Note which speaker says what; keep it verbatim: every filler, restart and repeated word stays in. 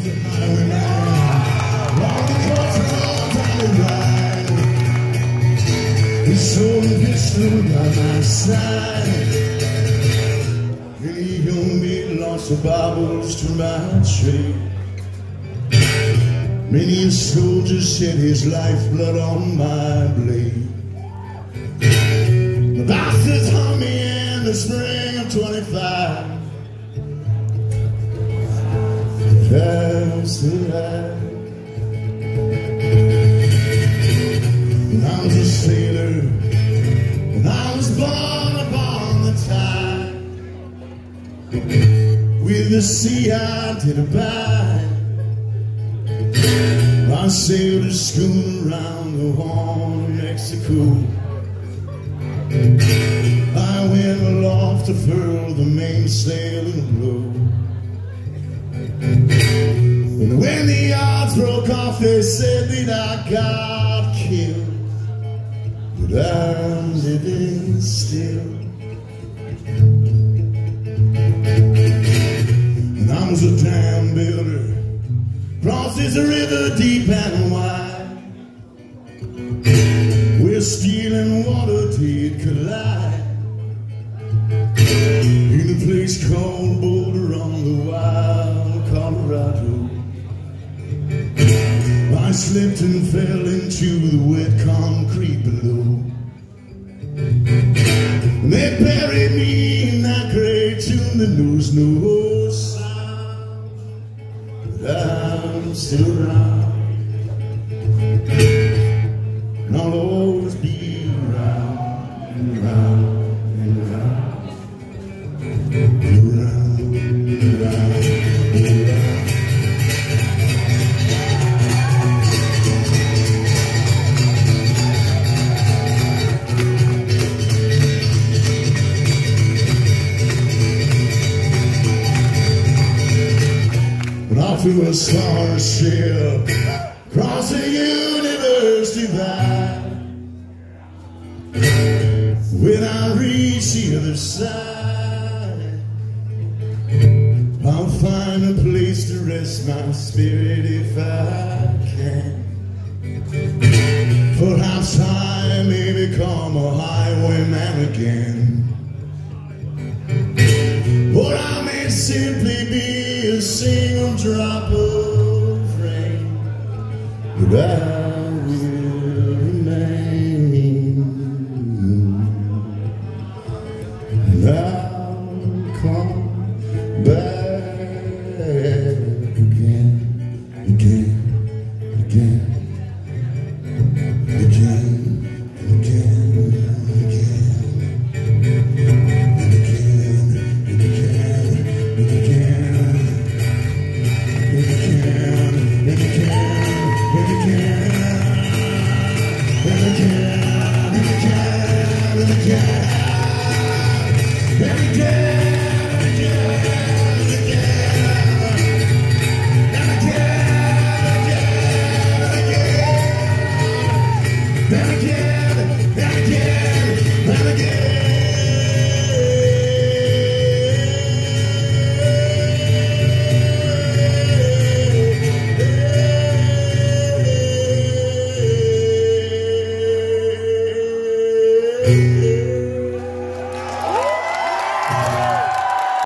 Speaker 1: was a highwayman. Long the country, long down the ride. His sword and pistol by my side. Many young men lost their Bibles to my trade. Many a soldier shed his lifeblood on my blade. The bastards hung me in the spring of twenty-five. That's the life. When I was a sailor, when I was born upon the tide, with the sea I did abide. I sailed a schooner around the Horn of Mexico. I went aloft to furl the mainsail and blow. And when the yards broke off, they said that I got killed, but I'm living still. And I was a dam builder, crosses a river deep and wide, where steel and water did collide. In a place called Boulder on the wild Colorado, I slipped and fell into the wet concrete below. They buried me in that great tomb that knows no sound, but I'm still around, and I'll always be around and around and around, around and around and around. To a starship across the universe divide. When I reach the other side, I'll find a place to rest my spirit if I can. Perhaps I may become a highwayman again, or I may simply be a single drop of rain, but I